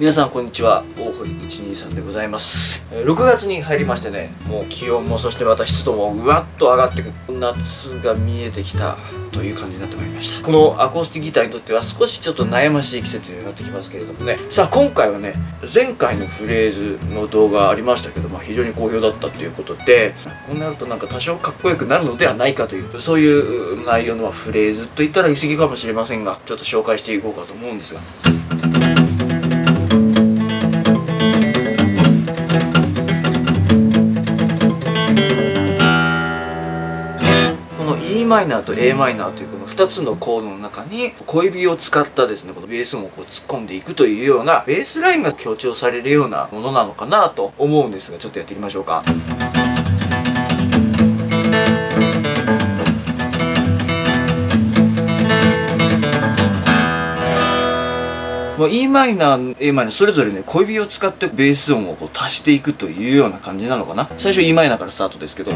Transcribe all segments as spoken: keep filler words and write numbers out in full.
皆さんこんにちは、大堀いちにさんでございます。ろくがつに入りましてね、もう気温もそしてまた湿度もうわっと上がってくる、夏が見えてきたという感じになってまいりました。このアコースティックギターにとっては少しちょっと悩ましい季節になってきますけれどもね。さあ今回はね、前回のフレーズの動画ありましたけど、まあ、非常に好評だったということで、こうなるとなんか多少かっこよくなるのではないかという、そういう内容のフレーズといったら言い過ぎかもしれませんが、ちょっと紹介していこうかと思うんですが。イーマイナーと エーマイナーというこのふたつのコードの中に小指を使ったですね、このベース音をこう突っ込んでいくというようなベースラインが強調されるようなものなのかなと思うんですが、ちょっとやっていきましょうか。イーマイナー、エーマイナーそれぞれね、小指を使ってベース音をこう足していくというような感じなのかな。最初 イーマイナーからスタートですけど、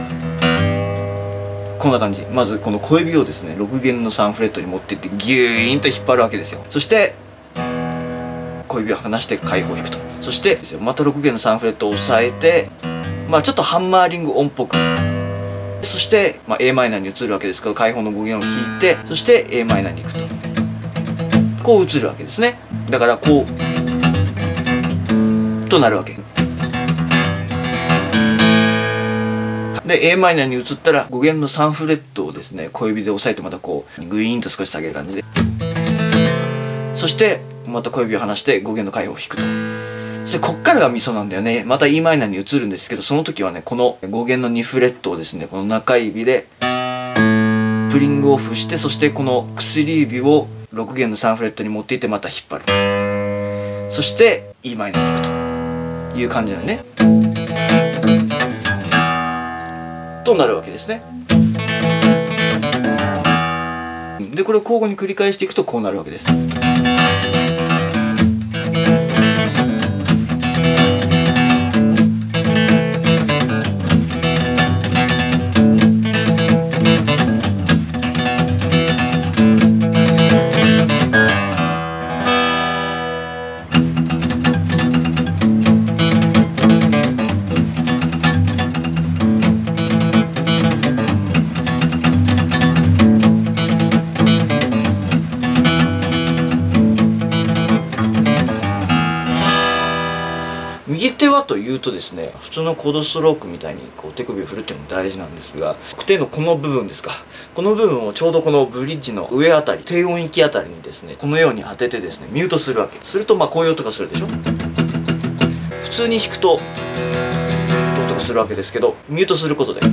こんな感じ。まずこの小指をですね、ろく弦のさんフレットに持っていってギューンと引っ張るわけですよ。そして小指を離して開放を弾くと。そしてまたろく弦のさんフレットを押さえて、まあちょっとハンマーリング音っぽく、そして、まあ、エーマイナーに移るわけですけど、開放のご弦を弾いて、そして エーマイナーに行くと、こう移るわけですね。だからこうとなるわけで、エーマイナーに移ったらご弦のさんフレットをですね、小指で押さえてまたこうグイーンと少し下げる感じで、そしてまた小指を離してご弦の開放を弾くと。そしてこっからがミソなんだよね。また イーマイナーに移るんですけど、その時はね、このご弦のにフレットをですね、この中指でプリングオフして、そしてこの薬指をろく弦のさんフレットに持っていってまた引っ張る。そして イーマイナーに弾くという感じなんね。となるわけですね。でこれを交互に繰り返していくとこうなるわけです。右手はというとですね、普通のコードストロークみたいにこう手首を振るっていうのも大事なんですが、手のこの部分ですか、この部分をちょうどこのブリッジの上あたり、低音域あたりにですね、このように当ててですね、ミュートするわけすると、まあこういう音がするでしょ。普通に弾くと音がするわけですけど、ミュートすることで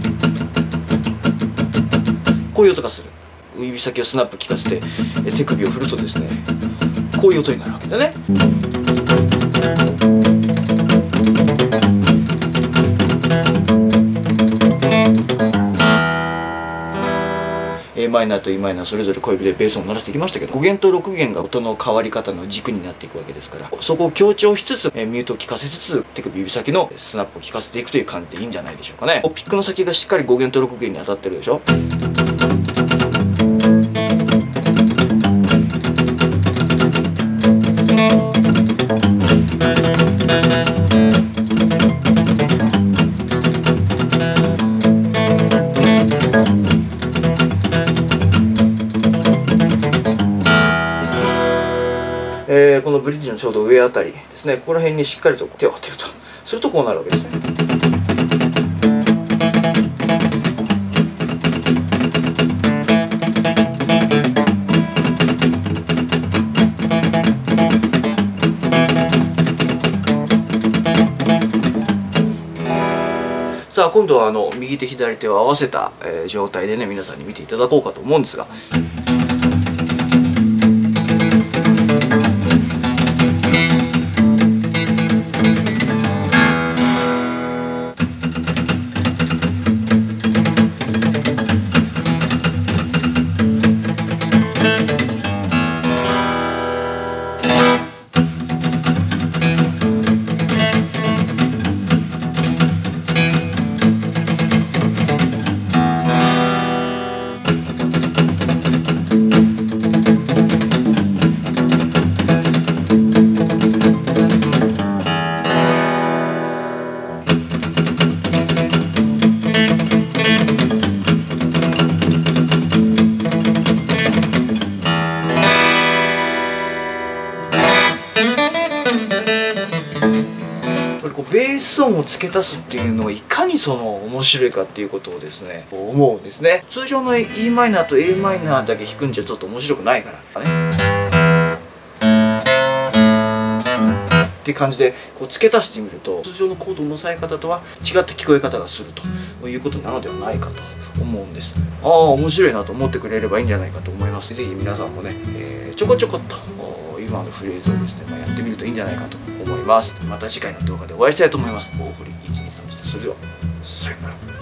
こういう音がする。指先をスナップ効かせて手首を振るとですね、こういう音になるわけだね。エーマイナーと イーマイナーそれぞれ小指でベースを鳴らしていきましたけど、ご弦とろく弦が音の変わり方の軸になっていくわけですから、そこを強調しつつミュートを効かせつつ手首指先のスナップを効かせていくという感じでいいんじゃないでしょうかね。ピックの先がしっかりご弦とろく弦に当たってるでしょ。えー、このブリッジのちょうど上あたりですね、ここら辺にしっかりと手を当てるとするとこうなるわけですね。さあ今度はあの右手左手を合わせた、えー、状態でね、皆さんに見ていただこうかと思うんですが。 ス音を付け足すっていうのがいかにその面白いかっていうことをですね思うんですね。通常の イーマイナーと エーマイナーだけ弾くんじゃちょっと面白くないからねって感じでこう付け足してみると、通常のコードの押さえ方とは違った聞こえ方がするということなのではないかと思うんです。ああ面白いなと思ってくれればいいんじゃないかと思います。ぜひ皆さんもね、えー、ちょこちょこっと今のフレーズをですね、まあ、やってみるといいんじゃないかと思います。また次回の動画でお会いしたいと思います。大堀いちにさんでした。それではさよなら。